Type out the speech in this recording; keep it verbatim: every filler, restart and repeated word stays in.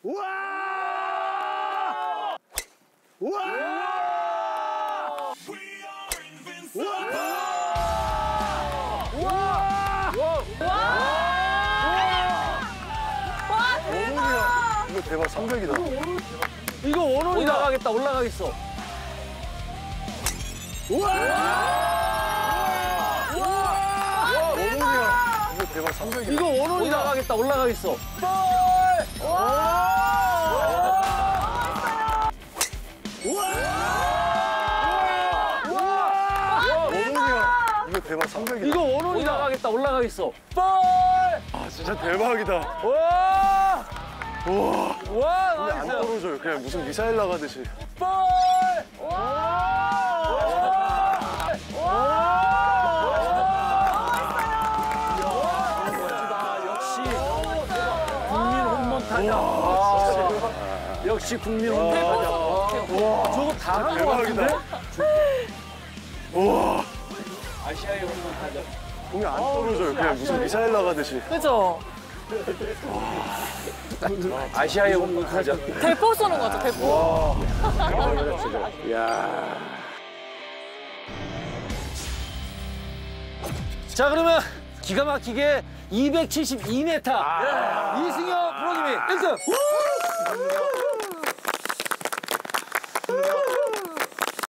우와! 우와! 우와! 우와! 와, 대박! 이거 대박 삼백이다. 이거 원원이 올라가겠다, 올라가겠어. 우와! 우와! 원원이야. 이거 대박 삼백이다. 이거 원원이 올라가겠다, 올라가겠어. 원원이야. 이거 대박 삼백이다. 이거 원원이 올라가겠다, 올라가겠어. 아 진짜 대박이다. 와! 우와. 와, 근데 안 나이스. 떨어져요. 그냥 무슨 미사일 나가듯이. 국민 홈런 타자. 역시 국민 홈런 타자. 와, 저거 다 간 거 같은데? 대박이다. 우와. 아시아의 홈런 타자. 공이 안 떨어져요. 그냥 무슨 미사일 나가듯이. 그죠? 아시아의 홈런 타자. 대포 쏘는 거죠, 대포. 자, 그러면 기가 막히게 이백칠십이 미터 이승엽 프로님이 일 등!